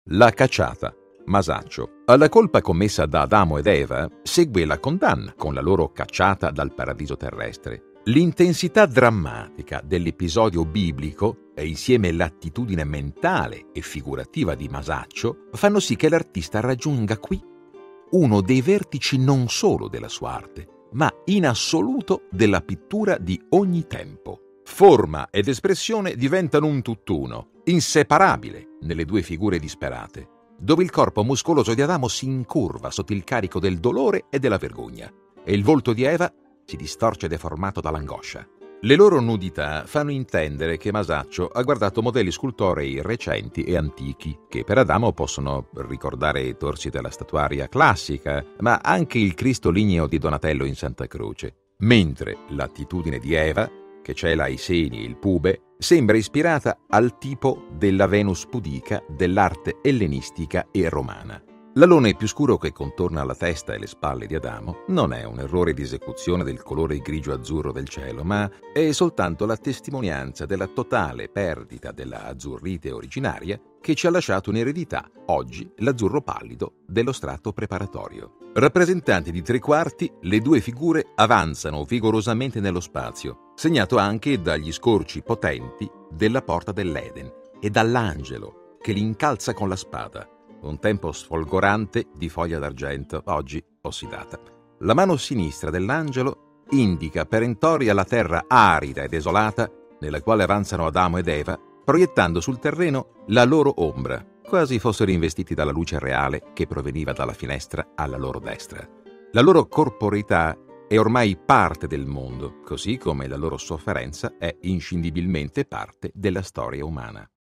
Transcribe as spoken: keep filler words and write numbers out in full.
La cacciata. Masaccio. Alla colpa commessa da Adamo ed Eva segue la condanna con la loro cacciata dal paradiso terrestre. L'intensità drammatica dell'episodio biblico e insieme l'attitudine mentale e figurativa di Masaccio fanno sì che l'artista raggiunga qui uno dei vertici non solo della sua arte, ma in assoluto della pittura di ogni tempo. Forma ed espressione diventano un tutt'uno, inseparabile nelle due figure disperate, dove il corpo muscoloso di Adamo si incurva sotto il carico del dolore e della vergogna, e il volto di Eva si distorce deformato dall'angoscia. Le loro nudità fanno intendere che Masaccio ha guardato modelli scultorei recenti e antichi, che per Adamo possono ricordare i torsi della statuaria classica, ma anche il Cristo ligneo di Donatello in Santa Croce, mentre l'attitudine di Eva, che cela i seni e il pube, sembra ispirata al tipo della Venus pudica dell'arte ellenistica e romana. L'alone più scuro che contorna la testa e le spalle di Adamo non è un errore di esecuzione del colore grigio-azzurro del cielo, ma è soltanto la testimonianza della totale perdita della azzurrite originaria che ci ha lasciato in eredità oggi l'azzurro pallido dello strato preparatorio. Rappresentanti di tre quarti, le due figure avanzano vigorosamente nello spazio, segnato anche dagli scorci potenti della porta dell'Eden e dall'angelo che li incalza con la spada, un tempo sfolgorante di foglia d'argento, oggi ossidata. La mano sinistra dell'angelo indica perentoria la terra arida e desolata nella quale avanzano Adamo ed Eva, proiettando sul terreno la loro ombra, quasi fossero investiti dalla luce reale che proveniva dalla finestra alla loro destra. La loro corporeità è ormai parte del mondo, così come la loro sofferenza è inscindibilmente parte della storia umana.